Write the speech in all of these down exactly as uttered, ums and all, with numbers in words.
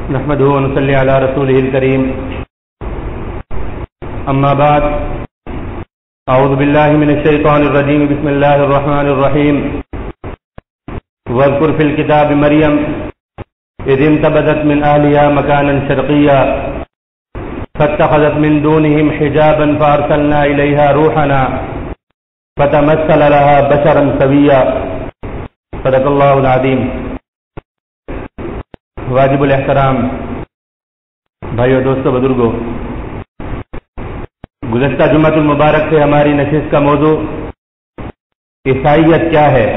نحمده ونصلي على رسوله الكريم أما بعد أعوذ بالله من الشيطان الرجيم بسم الله الرحمن الرحيم واذكر في الكتاب مريم إذ انتبذت من أهلها مكانا شرقيا فاتخذت من دونهم حجابا فأرسلنا إليها روحنا فتمثل لها بشرا سويا صدق الله العظيم. واجب الاحترام بھائیو، دوستو، بزرگوں، گزشتہ جمعۃ المبارک سے ہماری نشست کا موضوع عیسائیت کیا ہے،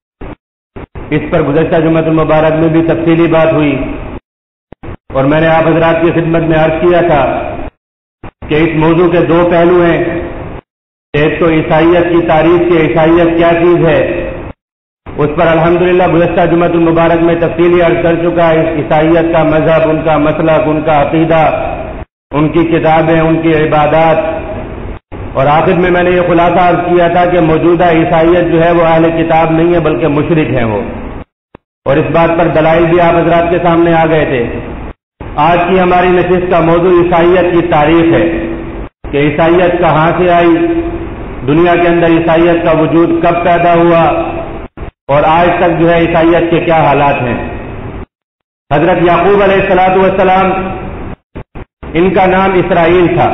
اس پر گزشتہ جمعۃ المبارک میں بھی تفصیلی بات ہوئی اور میں نے آپ حضرات کی خدمت میں عرض کیا تھا کہ اس موضوع کے دو پہلو ہیں. ایک تو عیسائیت کی تاریخ کی عیسائیت کیا چیز ہے، اس پر الحمدللہ گزشتہ جمعۃ المبارک میں تفصیلی عرض کر چکا ہے. عیسائیت کا مذہب، ان کا مسلک، ان کا عقیدہ، ان کی کتابیں، ان کی عبادات، اور آخر میں میں نے یہ خلاصہ عرض کیا تھا کہ موجودہ عیسائیت جو ہے وہ اہل کتاب نہیں ہے بلکہ مشرک ہیں وہ، اور اس بات پر دلائل بھی آپ حضرات کے سامنے آ گئے تھے. آج کی ہماری نشست کا موضوع عیسائیت کی تاریخ ہے کہ عیسائیت کہاں سے آئی، دنیا کے اندر عیسائیت کا وجود کب پیدا ہوا اور آج تک جو ہے عیسائیت کے کیا حالات ہیں. حضرت یعقوب علیہ الصلوۃ والسلام، ان کا نام اسرائیل تھا.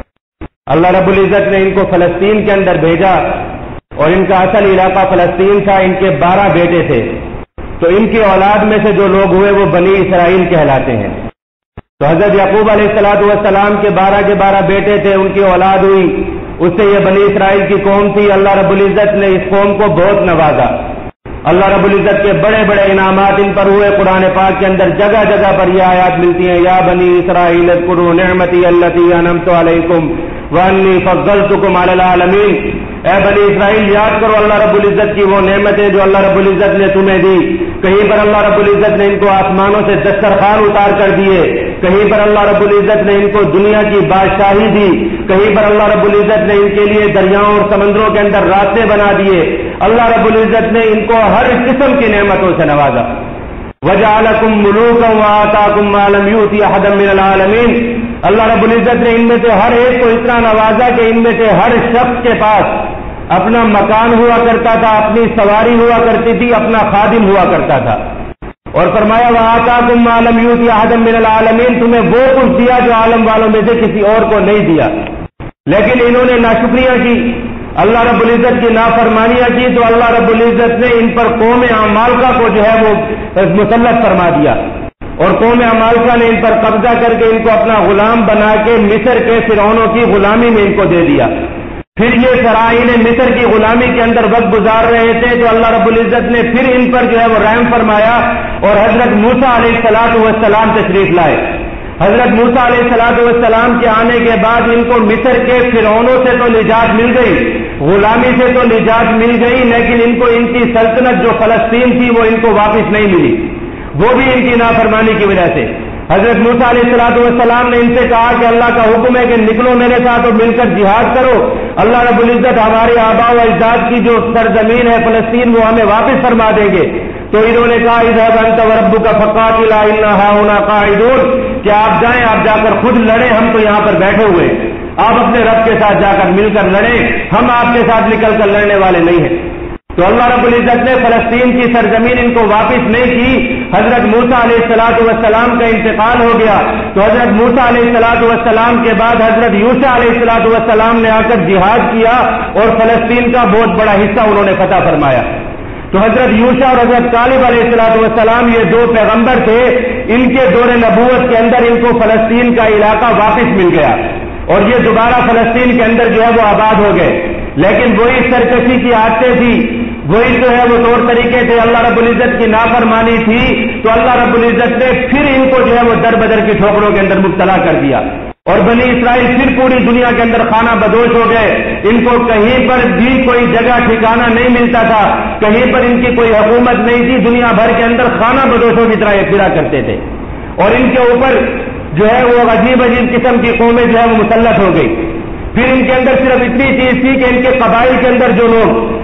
اللہ رب العزت نے ان کو فلسطین کے اندر بھیجا اور ان کا اصل علاقہ فلسطین تھا. ان کے بارہ بیٹے تھے، تو ان کی اولاد میں سے جو لوگ ہوئے وہ بنی اسرائیل کہلاتے ہیں. تو حضرت یعقوب علیہ الصلوۃ والسلام کے بارہ کے بارہ بیٹے تھے، ان کی اولاد ہوئی، اس سے یہ بنی اسرائیل کی قوم تھی. اللہ رب العزت نے اس قوم کو بہت نوازا. اللہ رب العزت کے بڑے بڑے انعامات ان پر ہوئے. قرآن پاک کے اندر جگہ جگہ پر یہ آیات ملتی ہیں، یا بنی اسرائیل اذکروا نعمتی التی انعمت علیکم وانی فضلتکم علی العالمین. اے بنی اسرائیل، یاد کرو اللہ رب العزت کی وہ نعمتیں جو اللہ رب العزت نے تمہیں دی. کہیں پر اللہ رب العزت نے ان کو آسمانوں سے دسترخوان اتار کر دیے، کہیں پر اللہ رب العزت نے ان کو دنیا کی بادشاہی دی، کہیں پر اللہ رب العزت نے ان کے لیے دریاؤں اور سمندروں کے اندر راستے بنا دیے. اللہ رب العزت نے ان کو ہر قسم کی نعمتوں سے نوازا. وجعلکم ملوکا وآتاکم ما لم یؤت احدا من العالمین. اللہ رب العزت نے ان میں سے ہر ایک کو اتنا نوازا کہ ان میں سے ہر شخص کے پاس اپنا مکان ہوا کرتا تھا، اپنی سواری ہوا کرتی تھی، اپنا خادم ہوا کرتا تھا. اور فرمایا وآتاکم ما لم یؤت احدا من العالمین، تمہیں وہ کچھ دیا جو عالم والوں میں سے کسی اور کو نہیں دیا. لیکن انہوں نے ناشکریاں کی، اللہ رب العزت کی نافرمانیاں کی، تو اللہ رب العزت نے ان پر قوم عمالقہ کو جو ہے وہ مسلط فرما دیا، اور قوم عمالقہ نے ان پر قبضہ کر کے ان کو اپنا غلام بنا کے مصر کے فرعونوں کی غلامی میں ان کو دے دیا. پھر یہ سرائین مصر کی غلامی کے اندر وقت گزار رہے تھے تو اللہ رب العزت نے پھر ان پر جو ہے وہ رحم فرمایا اور حضرت موسیٰ علیہ الصلوۃ والسلام تشریف لائے. حضرت موسیٰ علیہ الصلوۃ والسلام کے آنے کے بعد ان کو مصر کے فرعونوں سے تو نجات مل گئی، غلامی سے تو نجات مل گئی، لیکن ان کو ان کی سلطنت جو فلسطین تھی وہ ان کو واپس نہیں ملی، وہ بھی ان کی نافرمانی کی وجہ سے. حضرت موسیٰ علیہ الصلوۃ والسلام نے ان سے کہا کہ اللہ کا حکم ہے کہ نکلو میرے ساتھ اور مل کر جہاد کرو، اللہ رب العزت ہمارے آباء و اجداد کی جو سرزمین ہے فلسطین وہ ہمیں واپس فرما دیں گے. تو انہوں نے کہا اذهب انت وربك فقاتلا انا هاهنا قاعدون، کہ آپ جائیں، آپ جا کر خود لڑیں، ہم تو یہاں پر بیٹھے ہوئے ہیں، آپ اپنے رب کے ساتھ جا کر مل کر لڑیں، ہم آپ کے ساتھ نکل کر لڑنے والے نہیں ہیں. تو اللہ رب العزت نے فلسطین کی سرزمین ان کو واپس نہیں کی. حضرت موسیٰ علیہ الصلوۃ والسلام کا انتقال ہو گیا، تو حضرت موسیٰ علیہ الصلوۃ والسلام کے بعد حضرت یوشع علیہ الصلوۃ والسلام نے آ کر جہاد کیا اور فلسطین کا بہت بڑا حصہ انہوں نے فتح فرمایا. تو حضرت یوشع اور حضرت کالب علیہ الصلوۃ والسلام یہ دو پیغمبر تھے، ان کے دور نبوت کے اندر ان کو فلسطین کا علاقہ واپس مل گیا اور یہ دوبارہ فلسطین کے اندر جو ہے وہ آباد ہو گئے. لیکن وہی سرکشی کی عادتیں تھی، وہی جو ہے وہ طور طریقے تھے، اللہ رب العزت کی نافرمانی تھی، تو اللہ رب العزت نے پھر ان کو جو ہے وہ در بدر کی ٹھوکروں کے اندر مبتلا کر دیا اور بنی اسرائیل پھر پوری دنیا کے اندر خانہ بدوش ہو گئے. ان کو کہیں پر بھی کوئی جگہ ٹھکانہ نہیں ملتا تھا، کہیں پر ان کی کوئی حکومت نہیں تھی، دنیا بھر کے اندر خانہ بدوشوں کی طرح یہ پھرا کرتے تھے اور ان کے اوپر جو ہے وہ عجیب عجیب قسم کی قومیں جو ہے وہ مسلط ہو گئی. پھر ان کے اندر صرف اتنی چیز تھی کہ ان کے قبائل کے اندر جو لوگ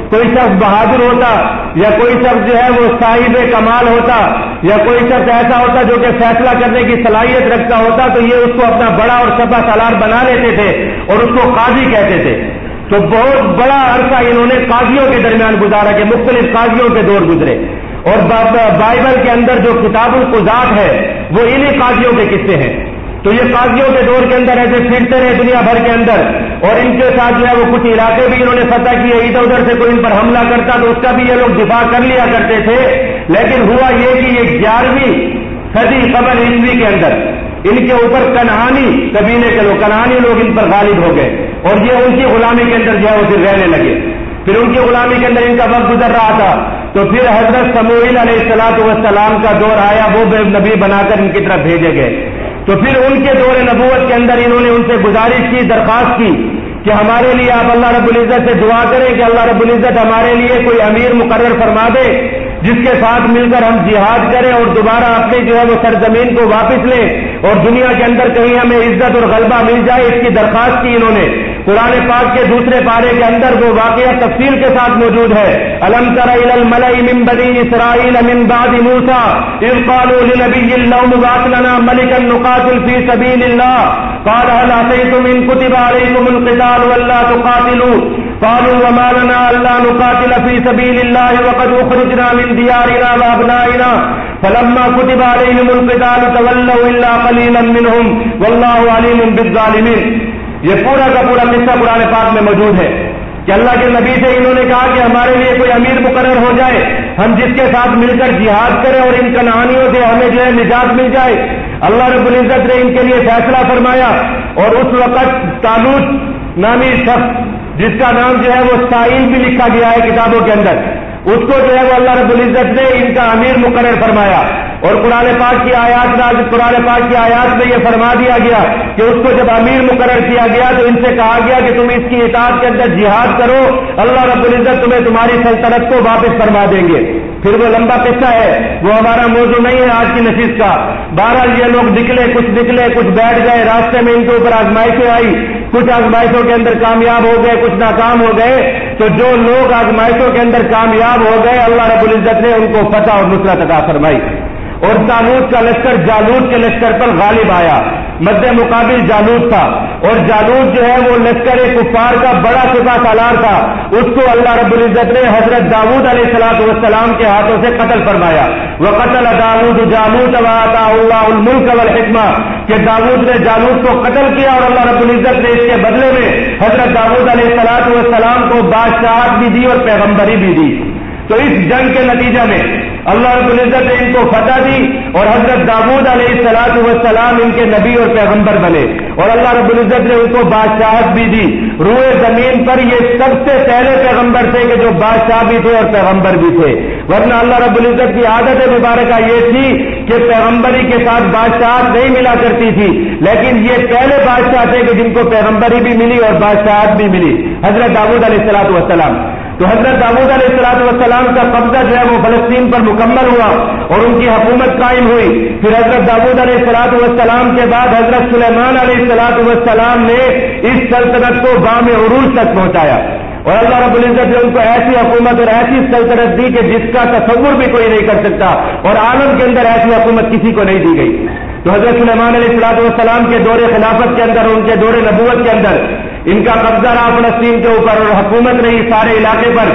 کوئی شخص بہادر ہوتا یا کوئی شخص جو ہے وہ صاحب کمال ہوتا یا کوئی شخص ایسا ہوتا جو کہ فیصلہ کرنے کی صلاحیت رکھتا ہوتا تو یہ اس کو اپنا بڑا اور سپا سالار بنا لیتے تھے اور اس کو قاضی کہتے تھے. تو بہت بڑا عرصہ انہوں نے قاضیوں کے درمیان گزارا کہ مختلف قاضیوں کے دور گزرے. اور بائبل کے اندر جو کتاب القضات ہے وہ انہی قاضیوں کے قصے ہیں. تو یہ قاضیوں کے دور کے اندر ایسے پھرتے رہے دنیا بھر کے اندر اور ان کے ساتھ جو ہے وہ کچھ علاقے بھی انہوں نے فتح کیے. ادھر ادھر سے کوئی ان پر حملہ کرتا تو اس کا بھی یہ لوگ دفاع کر لیا کرتے تھے. لیکن ہوا یہ کہ یہ گیارہویں صدی قبل عیسوی کے اندر ان کے اوپر کنعانی قبیلے کے لوگ کنعانی لوگ ان پر غالب ہو گئے اور یہ ان کی غلامی کے اندر جو ہے وہ پھر رہنے لگے. پھر ان کی غلامی کے اندر ان کا وقت گزر رہا تھا تو پھر حضرت سموئیل علیہ الصلوۃ والسلام کا دور آیا. وہ نبی بنا کر ان کی طرف بھیجے گئے. تو پھر ان کے دور نبوت کے اندر انہوں نے ان سے گزارش کی, درخواست کی کہ ہمارے لیے آپ اللہ رب العزت سے دعا کریں کہ اللہ رب العزت ہمارے لیے کوئی امیر مقرر فرما دے جس کے ساتھ مل کر ہم جہاد کریں اور دوبارہ اپنی جو ہے وہ سرزمین کو واپس لیں اور دنیا کے اندر کہیں ہمیں عزت اور غلبہ مل جائے. اس کی درخواست کی انہوں نے. قرآن پاک کے دوسرے پارے کے اندر وہ واقعہ تفصیل کے ساتھ موجود ہے. الم تر الی الملأ من بنی اسرائیل من بعد موسى اذ قالوا لنبي لهم ابعث لنا ملكا نقاتل في سبيل الله قال هل عصيتم ان كتب عليكم القتال ولا تقاتلوا قالوا وما لنا الا نقاتل في سبيل الله وقد اخرجنا من ديارنا وابنائنا فلما كتب عليهم القتال تولوا الا قليلا منهم والله عليم بالظالمين. یہ پورا کا پورا قصہ قرآن پاک میں موجود ہے کہ اللہ کے نبی سے انہوں نے کہا کہ ہمارے لیے کوئی امیر مقرر ہو جائے ہم جس کے ساتھ مل کر جہاد کریں اور ان کنعانیوں سے ہمیں جو ہے نجات مل جائے. اللہ رب العزت نے ان کے لیے فیصلہ فرمایا اور اس وقت طالوت نامی شخص جس کا نام جو ہے وہ سائل بھی لکھا گیا ہے کتابوں کے اندر, اس کو جو ہے وہ اللہ رب العزت نے ان کا امیر مقرر فرمایا. اور قرآن پاک کی آیات قرآن پاک کی آیات میں یہ فرما دیا گیا کہ اس کو جب امیر مقرر کیا گیا تو ان سے کہا گیا کہ تم اس کی اطاعت کے اندر جہاد کرو, اللہ رب العزت تمہیں تمہاری سلطنت کو واپس فرما دیں گے. پھر وہ لمبا قصہ ہے, وہ ہمارا موضوع نہیں ہے آج کی نشست کا. بہرحال یہ لوگ نکلے, کچھ نکلے کچھ بیٹھ گئے, راستے میں ان کے اوپر آزمائشیں آئی, کچھ آزمائشوں کے اندر کامیاب ہو گئے, کچھ ناکام ہو گئے. تو جو لوگ آزمائشوں کے اندر کامیاب ہو گئے اللہ رب العزت نے ان کو فتح اور نصرت عطا فرمائی اور طالوت کا لشکر جالوت کے لشکر پر غالب آیا. مد مقابل جالوت تھا اور جالوت جو ہے وہ لشکر کفار کا بڑا سپہ سالار تھا. اس کو اللہ رب العزت نے حضرت داؤد علیہ الصلوۃ والسلام کے ہاتھوں سے قتل فرمایا. وقتل داؤد جالوت وآتاه الله الملك والحکمہ کہ داؤد نے جالوت کو قتل کیا اور اللہ رب العزت نے اس کے بدلے میں حضرت داؤد علیہ الصلوۃ والسلام کو بادشاہت بھی دی اور پیغمبری بھی دی. تو اس جنگ کے نتیجہ میں اللہ رب العزت نے ان کو فتح دی اور حضرت داؤد علیہ الصلوۃ والسلام ان کے نبی اور پیغمبر بنے اور اللہ رب العزت نے ان کو بادشاہت بھی دی. روئے زمین پر یہ سب سے پہلے پیغمبر تھے کہ جو بادشاہ بھی تھے اور پیغمبر بھی تھے, ورنہ اللہ رب العزت کی عادت مبارکہ یہ تھی کہ پیغمبری کے ساتھ بادشاہت نہیں ملا کرتی تھی, لیکن یہ پہلے بادشاہ تھے کہ جن کو پیغمبری بھی ملی اور بادشاہت بھی ملی, حضرت داؤد علیہ الصلوۃ والسلام. تو حضرت داؤد علیہ الصلوۃ والسلام کا قبضہ جو ہے وہ فلسطین پر مکمل ہوا اور ان کی حکومت قائم ہوئی. پھر حضرت داؤد علیہ الصلوۃ والسلام کے بعد حضرت سلیمان علیہ الصلوۃ والسلام نے اس سلطنت کو بام عروج تک پہنچایا اور اللہ رب العزت نے ان کو ایسی حکومت اور ایسی سلطنت دی کہ جس کا تصور بھی کوئی نہیں کر سکتا اور عالم کے اندر ایسی حکومت کسی کو نہیں دی گئی. تو حضرت سلیمان علیہ الصلوۃ والسلام کے دور خلافت کے اندر, ان کے دور نبوت کے اندر ان کا قبضہ رہا فلسطین کے اوپر اور حکومت رہی سارے علاقے پر.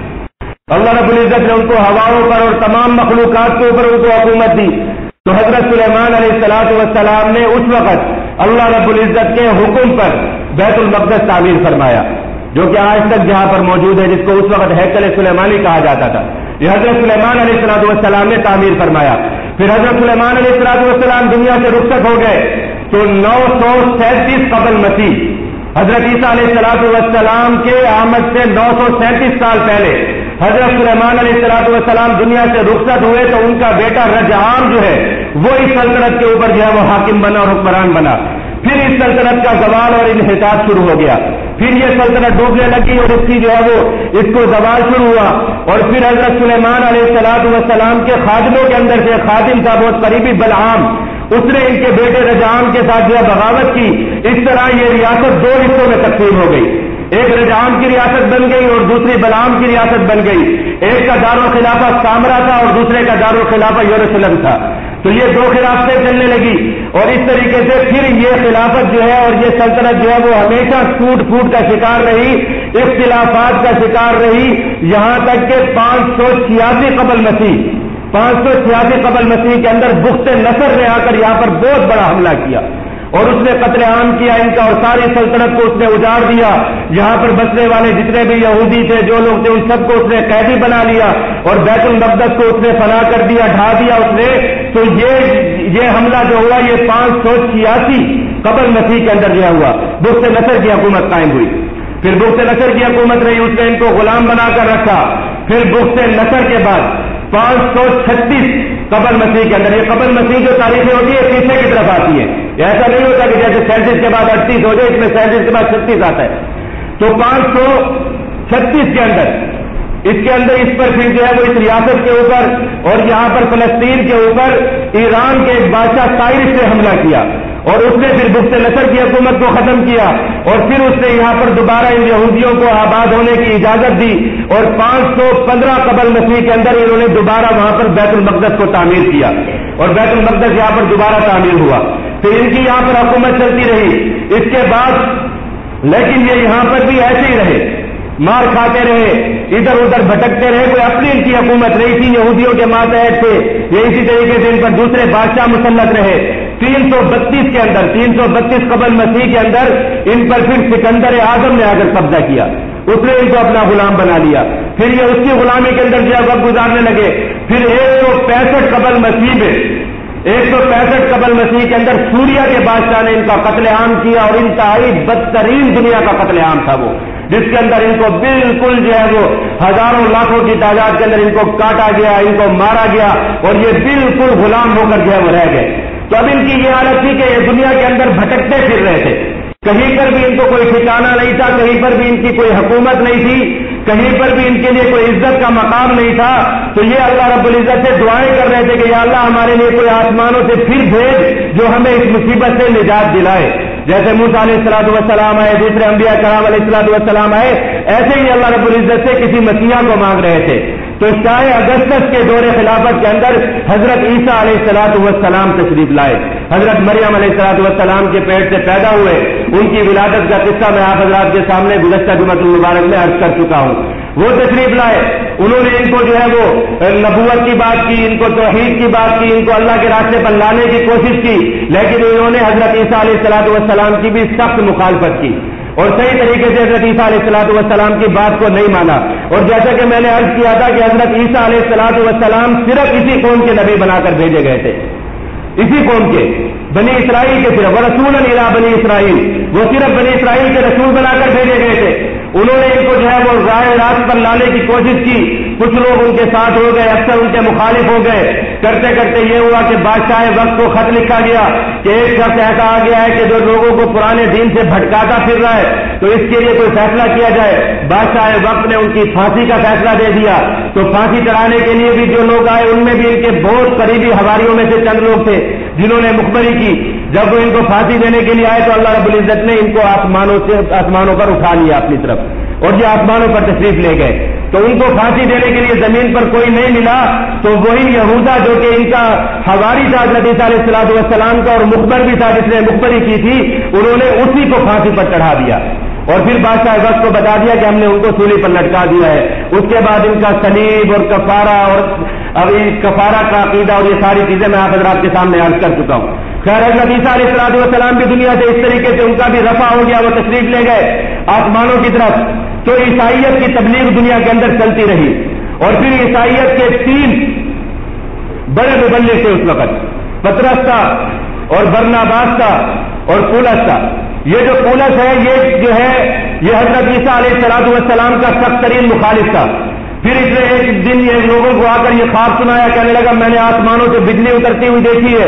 اللہ رب العزت نے ان کو ہواؤں پر اور تمام مخلوقات کے اوپر ان کو حکومت دی. تو حضرت سلیمان علیہ الصلوۃ والسلام نے اس وقت اللہ رب العزت کے حکم پر بیت المقدس تعمیر فرمایا جو کہ آج تک جہاں پر موجود ہے, جس کو اس وقت ہیکل سلیمانی کہا جاتا تھا. یہ حضرت سلیمان علیہ الصلوۃ والسلام نے تعمیر فرمایا. پھر حضرت سلیمان علیہ الصلوۃ والسلام دنیا سے رخصت ہو گئے تو نو سو سینتیس قبل مسیح حضرت عیسیٰ علیہ الصلوۃ والسلام کے آمد سے نو سو سینتیس سال پہلے حضرت سلیمان علیہ الصلوۃ والسلام دنیا سے رخصت ہوئے تو ان کا بیٹا رجعام جو ہے وہ اس سلطنت کے اوپر جو ہے وہ حاکم بنا اور حکمران بنا. پھر اس سلطنت کا زوال اور انحطاط شروع ہو گیا. پھر یہ سلطنت ڈوبنے لگی اور اس کی جو ہے وہ اس کو زوال شروع ہوا. اور پھر حضرت سلیمان علیہ الصلوۃ والسلام کے خادموں کے اندر سے خادم تھا بہت قریبی بلعام, اس نے ان کے بیٹے رجعام کے ساتھ جو ہے بغاوت کی. اس طرح یہ ریاست دو حصوں میں تقسیم ہو گئی. ایک رجعام کی ریاست بن گئی اور دوسری بلعام کی ریاست بن گئی. ایک کا دارالخلافہ سامرا تھا اور دوسرے کا دارالخلافہ یروشلم تھا. تو یہ دو خلافتیں چلنے لگی اور اس طریقے سے پھر یہ خلافت جو ہے اور یہ سلطنت جو ہے وہ ہمیشہ ٹوٹ پھوٹ کا شکار رہی, اختلافات کا شکار رہی, یہاں تک کہ پانچ سو چھیاسی قبل مسیح پانچ سو چھیاسی قبل مسیح کے اندر بخت نصر نے آ کر یہاں پر بہت بڑا حملہ کیا اور اس نے قتل عام کیا ان کا اور ساری سلطنت کو اس نے اجاڑ دیا. یہاں پر بسنے والے جتنے بھی یہودی تھے, جو لوگ تھے, ان سب کو اس نے قیدی بنا لیا اور بیت المقدس کو اس نے فنا کر دیا, ڈھا دیا اس نے. تو یہ یہ حملہ جو ہوا یہ پانچ سو چھیاسی قبل مسیح کے اندر جو ہوا. بخت نصر کی حکومت قائم ہوئی. پھر بخت نصر کی حکومت رہی, اس نے ان کو غلام بنا کر رکھا. پھر بخت نصر کے بعد پانچ سو چھتیس قبل مسیح کے اندر, یہ قبل مسیح جو تاریخیں ہوتی ہے پیچھے کی طرف آتی ہے, ایسا نہیں ہوتا کہ جیسے سینتیس کے بعد اڑتیس ہو جائے, اس میں سینتیس کے بعد چھتیس آتا ہے. تو پانچ سو چھتیس کے اندر اس کے اندر اس پر پھر جو ہے وہ اس ریاست کے اوپر اور یہاں پر فلسطین کے اوپر ایران کے ایک بادشاہ سائرس نے حملہ کیا اور اس نے پھر بخت نصر کی حکومت کو ختم کیا اور پھر اس نے یہاں پر دوبارہ ان یہودیوں کو آباد ہونے کی اجازت دی اور پانچ سو پندرہ قبل مسیح کے اندر انہوں نے دوبارہ وہاں پر بیت المقدس کو تعمیر کیا اور بیت المقدس یہاں پر دوبارہ تعمیر ہوا. پھر ان کی یہاں پر حکومت چلتی رہی. اس کے بعد لیکن یہ یہاں پر بھی ایسے ہی رہے, مار کھاتے رہے, ادھر ادھر بھٹکتے رہے, کوئی اپنی ان کی حکومت نہیں تھی, یہودیوں کے ماتحت تھے. یہ اسی طریقے سے ان پر دوسرے بادشاہ مسلط رہے. تین سو بتیس کے اندر تین سو بتیس قبل مسیح کے اندر ان پر پھر سکندر اعظم نے آ کر قبضہ کیا, اس نے ان کو اپنا غلام بنا لیا. پھر یہ اس کی غلامی کے اندر جو وقت گزارنے لگے. پھر ایک سو پینسٹھ قبل مسیح میں ایک سو پینسٹھ قبل مسیح کے اندر سوریا کے بادشاہ نے ان کا قتل عام کیا اور انتہائی بدترین دنیا کا قتل عام تھا وہ, جس کے اندر ان کو بالکل جو ہے وہ ہزاروں لاکھوں کی تعداد کے اندر ان کو کاٹا گیا, ان کو مارا گیا اور یہ بالکل غلام ہو کر جو ہے وہ رہ گئے. تو اب ان کی یہ حالت تھی کہ یہ دنیا کے اندر بھٹکتے پھر رہے تھے, کہیں پر بھی ان کو کوئی ٹھکانا نہیں تھا, کہیں پر بھی ان کی کوئی حکومت نہیں تھی, کہیں پر بھی ان کے لیے کوئی عزت کا مقام نہیں تھا. تو یہ اللہ رب العزت سے دعائیں کر رہے تھے کہ یا اللہ ہمارے لیے کوئی آسمانوں سے پھر بھیج جو ہمیں اس مصیبت سے نجات دلائے. جیسے موسیٰ علیہ الصلوۃ والسلام آئے, دوسرے انبیاء کرام علیہ الصلوۃ والسلام آئے, ایسے ہی اللہ رب العزت سے کسی مسیحا کو مانگ رہے تھے. تو شاہ اگستس کے دور خلافت کے اندر حضرت عیسیٰ علیہ الصلوۃ والسلام تشریف لائے. حضرت مریم علیہ الصلوۃ والسلام کے پیٹ سے پیدا ہوئے, ان کی ولادت کا قصہ میں آپ حضرات کے سامنے گزشتہ جمعۃ المبارک میں عرض کر چکا ہوں. وہ تشریف لائے, انہوں نے ان کو جو ہے وہ نبوت کی بات کی, ان کو توحید کی بات کی, ان کو اللہ کے راستے پر لانے کی کوشش کی, لیکن انہوں نے حضرت عیسیٰ علیہ الصلوۃ والسلام کی بھی سخت مخالفت کی اور صحیح طریقے سے حضرت عیسیٰ علیہ الصلوۃ والسلام کی بات کو نہیں مانا. اور جیسا کہ میں نے عرض کیا تھا کہ حضرت عیسیٰ علیہ الصلوۃ والسلام صرف اسی قوم کے نبی بنا کر بھیجے گئے تھے, اسی قوم کے بنی اسرائیل کے صرف, ورسولا الی بنی اسرائیل, وہ صرف بنی اسرائیل کے رسول بنا کر بھیجے گئے تھے. انہوں نے ان کو جو ہے وہ راہ راست پر لانے کی کوشش کی, کچھ لوگ ان کے ساتھ ہو گئے, اکثر ان کے مخالف ہو گئے. کرتے کرتے یہ ہوا کہ بادشاہ وقت کو خط لکھا گیا کہ ایک شخص ایسا آ گیا ہے کہ جو لوگوں کو پرانے دین سے بھٹکاتا پھر رہا ہے, تو اس کے لیے کوئی فیصلہ کیا جائے. بادشاہ وقت نے ان کی پھانسی کا فیصلہ دے دیا. تو پھانسی چڑھانے کے لیے بھی جو لوگ آئے ان میں بھی ان کے بہت قریبی حواریوں میں سے چند لوگ تھے جنہوں نے مخبری کی. جب وہ ان کو پھانسی دینے کے لیے آئے تو اللہ رب العزت نے ان کو آسمانوں سے آسمانوں پر اٹھا لیا اپنی طرف اور یہ آسمانوں پر تشریف لے گئے. تو ان کو پھانسی دینے کے لیے زمین پر کوئی نہیں ملا, تو وہی یہودا جو کہ ان کا حواری تھا حضرت عیسیٰ علیہ الصلوۃ والسلام کا اور مخبر بھی تھا جس نے مخبری کی تھی, انہوں نے اسی کو پھانسی پر چڑھا دیا اور پھر بادشاہ وقت کو بتا دیا کہ ہم نے ان کو سولی پر لٹکا دیا ہے. اس کے بعد ان کا سلیب اور کفارہ اور ابھی کفارہ کا عقیدہ اور یہ ساری چیزیں میں آپ حضرات کے سامنے عرض کر چکا ہوں. خیر حضرت عیسیٰ علیہ الصلوۃ والسلام بھی دنیا سے اس طریقے سے ان کا بھی رفع ہو گیا, وہ تشریف لے گئے آسمانوں کی طرف. تو عیسائیت کی تبلیغ دنیا کے اندر چلتی رہی اور پھر عیسائیت کے تین بڑے مبلغ تھے اس وقت, پطرس تھا اور برناباس تھا اور پولس تھا. یہ جو پولس ہے یہ جو ہے یہ حضرت عیسیٰ علیہ الصلوۃ والسلام کا سخت ترین مخالف تھا. پھر اس نے ایک دن یہ لوگوں کو آ کر یہ خواب سنایا, کہنے لگا میں نے آسمانوں سے بجلی اترتی ہوئی دیکھی ہے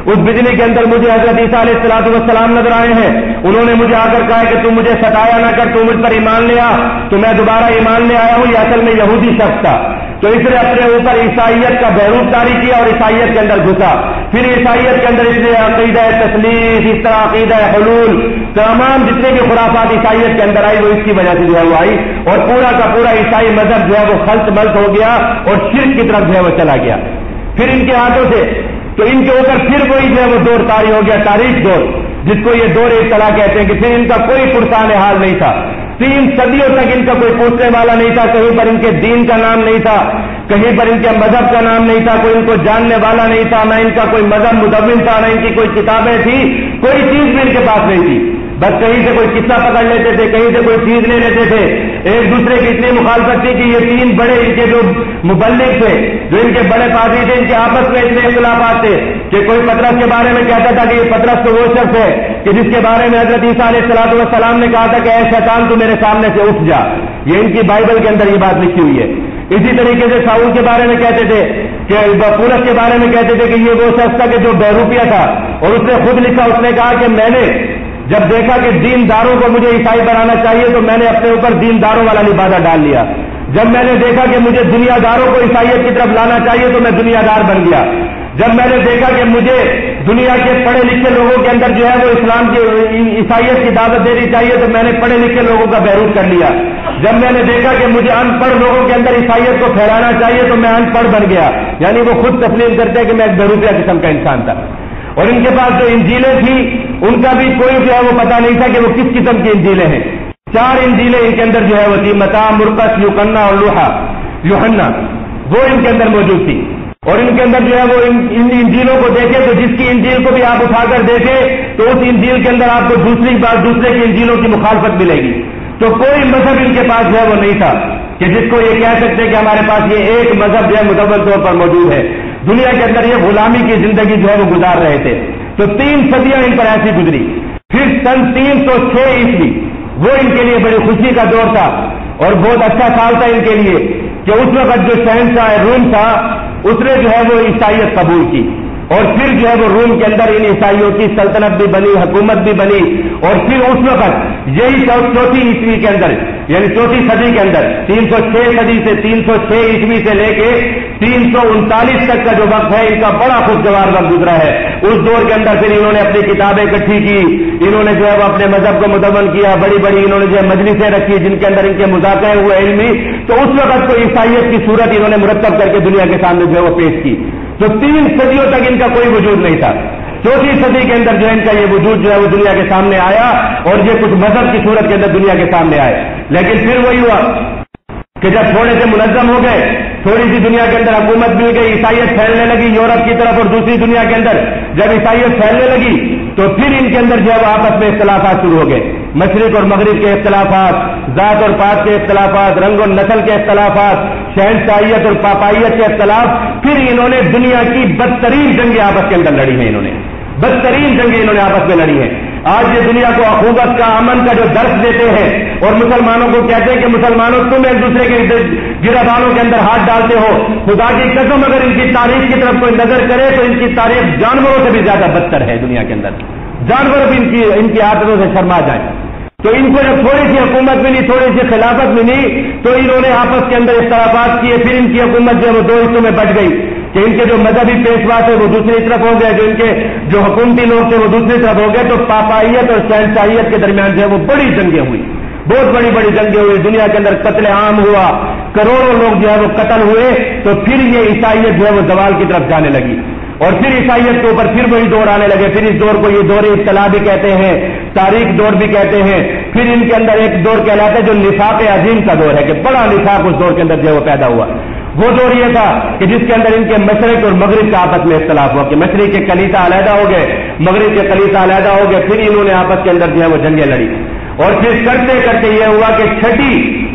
उस बिजली के अंदर मुझे हजरत ईसा अलैहिस्सलाम नजर आए हैं। उन्होंने मुझे आकर कहा कि तू मुझे सताया ना कर, तू मुझ पर ईमान ले आ। तो मैं दोबारा ईमान ले आया हूं। यह असल में यहूदी शख्स था, तो इसने अपने ऊपर ईसाइयत का बहरूप तारी किया और ईसाइयत के अंदर घुसा। फिर ईसाइयत के अंदर इसने अकीदा तस्लीस, इस तरह अकीदा हुलूल, तमाम जितने भी खुराफात ईसाइयत के अंदर आई वो इसकी वजह से जो है वो आई, और पूरा का पूरा ईसाई मजहब जो है वो खल्त मल्त हो गया और शिर्क की तरफ जो है वो चला गया। फिर इनके हाथों से तो इनके ऊपर फिर वही जो है वो दौर तारी हो गया, तारीख दौर, जिसको ये दौर इब्तला कहते हैं, कि फिर इनका कोई पुरसान हाल नहीं था। तीन सदियों तक इनका कोई पूछने वाला नहीं था, कहीं पर इनके दीन का नाम नहीं था, कहीं पर इनके मजहब का नाम नहीं था, कोई इनको जानने वाला नहीं था, न इनका कोई मजहब मुदव्विन था, न इनकी कोई किताबें थी, कोई चीज भी इनके पास नहीं थी। बस कहीं से कोई किस्सा पकड़ लेते थे, कहीं से कोई चीज ले लेते थे। एक दूसरे की इतनी मुखालफत थी कि ये तीन बड़े इनके जो मुबल्लिग थे, जो इनके बड़े पादरी थे, इनके आपस में इतने इख्तिलाफात थे कि कोई पतरस के बारे में कहता था कि ये पतरस तो वो शख्स है कि जिसके बारे में हजरत ईसा अलैहिस्सलाम ने कहा था कि ऐ शैतान तू मेरे सामने से उठ जा। ये इनकी बाइबल के अंदर ये बात लिखी हुई है। इसी तरीके से साउल के बारे में कहते थे कि पूरस के बारे में कहते थे कि ये वो शख्स था कि जो बहरूपिया था, और उसने खुद लिखा, उसने कहा कि मैंने जब देखा कि दीनदारों को मुझे ईसाई बनाना चाहिए तो मैंने अपने ऊपर दीनदारों वाला लिबादा डाल लिया। जब मैंने देखा कि मुझे दुनियादारों को ईसाइयत की तरफ लाना चाहिए तो मैं दुनियादार बन गया। जब मैंने देखा कि मुझे दुनिया के पढ़े लिखे लोगों के अंदर जो है वो इस्लाम की ईसाइयत की दावत देनी चाहिए तो मैंने पढ़े लिखे लोगों का बहरूप कर लिया। जब मैंने देखा कि मुझे अनपढ़ लोगों के अंदर ईसाइयत को फैलाना चाहिए तो मैं अनपढ़ बन गया। यानी वो खुद तस्लीम करते हैं कि मैं एक बहरूपिया किस्म का इंसान था। और इनके पास जो इंजीलें थी उनका भी कोई जो है वो पता नहीं था कि वो किस किस्म की इंजीलें हैं। चार इंजीलें इनके अंदर जो है वो थी, मता, मुरकस, युकन्ना और लुहा यूहन्ना, वो इनके अंदर मौजूद थी। और इनके अंदर जो है वो इन, इन इंजीलों को देखें तो जिसकी इंजील को भी आप उठाकर देखें तो उस इंजील के अंदर आपको दूसरी बात दूसरे की इंजीलों की मुखालफत मिलेगी। तो कोई मजहब इनके पास जो है वो नहीं था कि जिसको ये कह सकते हैं कि हमारे पास ये एक मजहब जो है मुतव्वल तौर पर मौजूद है। दुनिया के अंदर ये गुलामी की जिंदगी जो है वो गुजार रहे थे। तो तीन सदियां इन पर ऐसी गुजरी। फिर सन तीन सौ छह ईस्वी वो इनके लिए बड़ी खुशी का दौर था और बहुत अच्छा साल था इनके लिए कि उस वक्त जो शहंशाह रूम था उसने जो है वो ईसाइयत कबूल की। और फिर जो है वो रूम के अंदर इन ईसाइयों की सल्तनत भी बनी, हुकूमत भी बनी। और फिर उस वक्त यही चौथी ईस्वी के अंदर यानी चौथी सदी के अंदर तीन सौ छह सदी से तीन सौ छह ईस्वी से लेके तीन सौ उनतालीस तक का जो वक्त है इनका बड़ा खुशगवार वक्त गुजरा है। उस दौर के अंदर फिर इन्होंने अपनी किताबें इकट्ठी की, इन्होंने जो है वो अपने मजहब को मुदव्वन किया, बड़ी बड़ी इन्होंने जो है मजलिसें रखी जिनके अंदर इनके मुज़ाकरे हुए इल्मी। तो उस वक्त को ईसाइयत की सूरत इन्होंने मुरतब करके दुनिया के सामने जो है वो पेश की। तो तीन सदियों तक इनका कोई वजूद नहीं था। चौथी सदी के अंदर जो है इनका ये वजूद जो है वो दुनिया के सामने आया और ये कुछ मजहब की सूरत के अंदर दुनिया के सामने आए। लेकिन फिर वही हुआ कि जब थोड़े से मुनज़्ज़म हो गए, थोड़ी सी दुनिया के अंदर हुकूमत मिल गई, ईसाइयत फैलने लगी यूरोप की तरफ और दूसरी दुनिया के अंदर जब ईसाइयत फैलने लगी तो फिर इनके अंदर जो है वो आपस में इख्तिलाफात शुरू हो गए। मशरिक और मगरिब के इख्तिलाफात, जात और पात के इख्तिलाफात, रंग और नस्ल के इख्तिलाफात, शहंशाहियत और पापाइयत के इख्तिलाफ। फिर इन्होंने दुनिया की बदतरीन जंगें आपस के अंदर लड़ी हैं। इन्होंने बदतरीन जंगें इन्होंने आपस में लड़ी हैं। आज ये दुनिया को अखूबत का, अमन का जो दर्श देते हैं और मुसलमानों को कहते हैं कि मुसलमानों तुम एक दूसरे के गिरबानों के अंदर हाथ डालते हो, खुदा की कसम अगर इनकी तारीख की तरफ कोई नजर करे तो इनकी तारीख जानवरों से भी ज्यादा बदतर है। दुनिया के अंदर जानवर भी इनकी इनकी आदतों से शर्मा जाए। तो इनको जब थोड़ी सी हुकूमत मिली, थोड़ी सी खिलाफत मिली तो इन्होंने आपस के अंदर इख्तिलाफात किए। फिर इनकी हुकूमत जो है वो दो हिस्सों में बट गई कि इनके जो मजहबी पेशवा थे वो दूसरी तरफ हो गए, जो इनके जो हुकूमती लोग थे वो दूसरी तरफ हो गए। तो पापाइयत और शहंशाहियत के दरमियान जो है वो बड़ी जंगें हुई, बहुत बड़ी बड़ी जंगें हुई। दुनिया के अंदर कत्ले आम हुआ, करोड़ों लोग जो है वो कत्ल हुए। तो फिर ये ईसाइयत जो है वो जवाल की तरफ जाने लगी और फिर ईसाइयत के ऊपर फिर वही दौर आने लगे। फिर इस दौर को ये दौर इब्तिला भी कहते हैं, तारीख दौर भी कहते हैं। फिर इनके अंदर एक दौर कहलाता है जो निफाक अजीम का दौर है कि बड़ा निफाक उस दौर के अंदर जो है वो पैदा हुआ। वो दौर ये था कि जिसके अंदर इनके मशरिक और मगरिब का आपस में इख्तिलाफ हुआ कि मशरिक के कलीसा अलहदा हो गए, मगरिब के कलीसा अलहदा हो गए। फिर इन्होंने आपस के अंदर जो है वो जंगें लड़ी और फिर करते करते ये हुआ कि छठी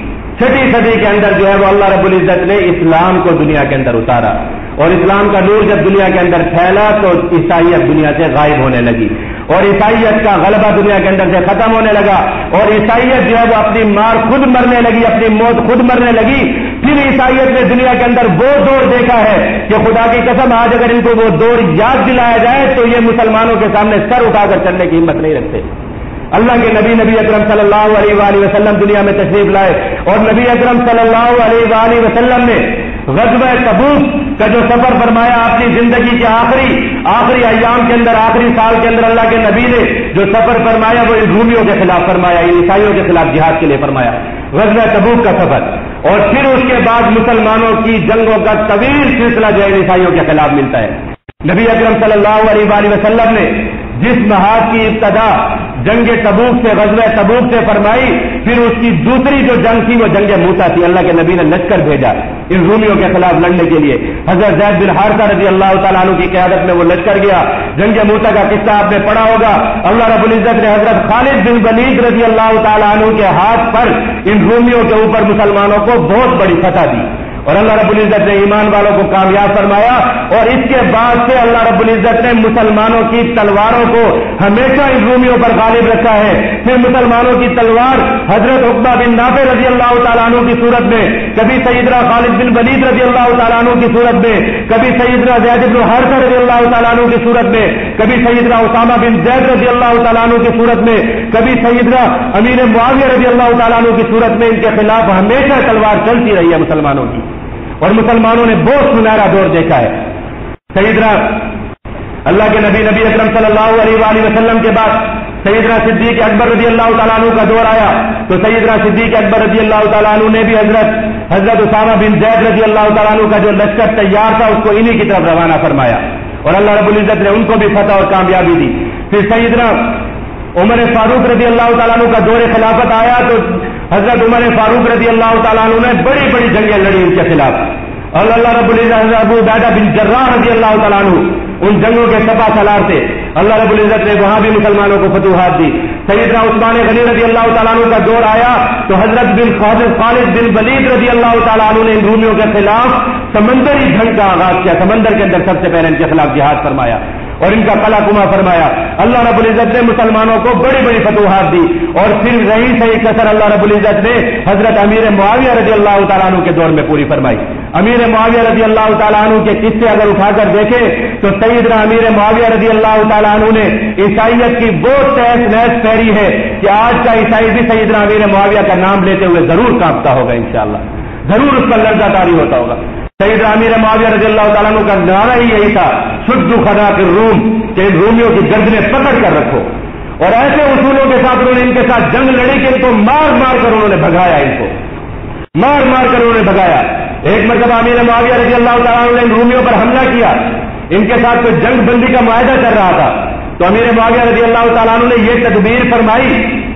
छठी सदी के अंदर जो है वो अल्लाह रब्बुल इज्जत ने इस्लाम को दुनिया के अंदर उतारा और इस्लाम का नूर जब दुनिया के अंदर फैला तो ईसाइयत दुनिया से गायब होने लगी और ईसाइयत का गलबा दुनिया के अंदर से खत्म होने लगा और ईसाइयत जो है वो अपनी मार खुद मरने लगी, अपनी मौत खुद मरने लगी। پھر عیسائیت نے دنیا کے اندر وہ دور دیکھا ہے کہ خدا کی قسم آج اگر ان کو وہ دور یاد دلایا جائے تو یہ مسلمانوں کے سامنے سر اٹھا کر چلنے کی ہمت نہیں رکھتے. اللہ کے نبی نبی اکرم صلی اللہ علیہ وآلہ وسلم دنیا میں تشریف لائے اور نبی اکرم صلی اللہ علیہ وآلہ وسلم نے غزوہ تبوک کا جو سفر فرمایا اپنی زندگی کے آخری آخری ایام کے اندر آخری سال کے اندر اللہ کے نبی نے جو سفر فرمایا وہ ان رومیوں کے خلاف فرمایا, ان عیسائیوں کے خلاف جہاد کے لیے فرمایا, غزوہ تبوک کا سفر. اور پھر اس کے بعد مسلمانوں کی جنگوں کا طویل سلسلہ جو ہے عیسائیوں کے خلاف ملتا ہے. نبی اکرم صلی اللہ علیہ وآلہ وسلم نے جس محاذ کی ابتدا جنگ تبوک سے غزوہ تبوک سے فرمائی, پھر اس کی دوسری جو جنگ تھی وہ جنگ موتا تھی. اللہ کے نبی نے لشکر بھیجا ان رومیوں کے خلاف لڑنے کے لیے. حضرت زید بن حارثہ رضی اللہ تعالیٰ عنہ کی قیادت میں وہ لشکر گیا. جنگ موتا کا قصہ آپ نے پڑھا ہوگا. اللہ رب العزت نے حضرت خالد بن ولید رضی اللہ تعالیٰ عنہ کے ہاتھ پر ان رومیوں کے اوپر مسلمانوں کو بہت بڑی فتح دی اور اللہ رب العزت نے ایمان والوں کو کامیاب فرمایا. اور اس کے بعد سے اللہ رب العزت نے مسلمانوں کی تلواروں کو ہمیشہ ان رومیوں پر غالب رکھا ہے. پھر مسلمانوں کی تلوار حضرت عقبہ بن نافع رضی اللہ تعالیٰ عنہ کی صورت میں, کبھی سیدنا خالد بن ولید رضی اللہ تعالیٰ عنہ کی صورت میں, کبھی سیدنا زید بن حارثہ رضی اللہ تعالیٰ عنہ کی صورت میں, کبھی سیدنا اسامہ بن زید رضی اللہ تعالیٰ عنہ کی صورت میں, کبھی سیدنا امیر معاویہ رضی اللہ تعالیٰ عنہ کی صورت میں ان کے خلاف ہمیشہ تلوار چلتی رہی ہے مسلمانوں کی. اور مسلمانوں نے بہت سنہرا دور دیکھا ہے. سیدنا اللہ کے نبی نبی اکرم صلی اللہ علیہ وآلہ وسلم کے بعد سیدنا صدیق اکبر رضی اللہ تعالیٰ عنہ کا دور آیا تو سیدنا صدیق اکبر رضی اللہ تعالیٰ عنہ نے بھی حضرت حضرت اسامہ بن زید رضی اللہ تعالیٰ عنہ کا جو لشکر تیار تھا اس کو انہی کی طرف روانہ فرمایا اور اللہ رب العزت نے ان کو بھی فتح اور کامیابی دی. پھر سیدنا عمر فاروق رضی اللہ تعالیٰ عنہ کا دور خلافت آیا تو حضرت عمر فاروق رضی اللہ تعالیٰ عنہ نے بڑی بڑی جنگیں لڑی ان کے خلاف اور اللہ رب العزت حضرت ابو عبیدہ بن جراح رضی اللہ تعالیٰ عنہ ان جنگوں کے سپاہ سالار تھے. اللہ رب العزت نے وہاں بھی مسلمانوں کو فتوحات دی. سیدنا عثمان غنی رضی اللہ تعالیٰ عنہ کا دور آیا تو حضرت بن خالد بن ولید رضی اللہ تعالیٰ عنہ نے ان رومیوں کے خلاف سمندری جنگ کا آغاز کیا. سمندر کے اندر سب سے پہلے ان کے خلاف جہاد فرمایا اور ان کا قلعہ کما فرمایا. اللہ رب العزت نے مسلمانوں کو بڑی بڑی فتوحات دی اور پھر رہی صحیح کثر اللہ رب العزت نے حضرت امیر معاویہ رضی اللہ تعالیٰ عنہ کے دور میں پوری فرمائی. امیر معاویہ رضی اللہ تعالیٰ عنہ کے قصے اگر اٹھا کر دیکھیں تو سیدنا امیر معاویہ رضی اللہ تعالیٰ عنہ نے عیسائیت کی وہ تحس نحس پھیری ہے کہ آج کا عیسائی بھی سیدنا امیر معاویہ کا نام لیتے ہوئے ضرور کانپتا ہوگا, انشاءاللہ ضرور اس کا لرزہ طاری ہوتا ہوگا. سیدنا امیر معاویہ رضی اللہ تعالیٰ عنہ کا نعرہ ہی یہی تھا, شد خناق الروم, کہ رومیوں کی گردنیں پکڑ کر رکھو. اور ایسے اصولوں کے ساتھ انہوں نے ان کے ساتھ جنگ لڑی کہ ان کو مار مار کر انہوں نے بھگایا, ان کو مار مار کر انہوں نے بھگایا. ایک مرتبہ امیر معاویہ رضی اللہ تعالیٰ عنہ نے ان رومیوں پر حملہ کیا, ان کے ساتھ کوئی جنگ بندی کا معاہدہ چل رہا تھا تو امیر معاویہ رضی اللہ تعالیٰ عنہ نے یہ تدبیر فرمائی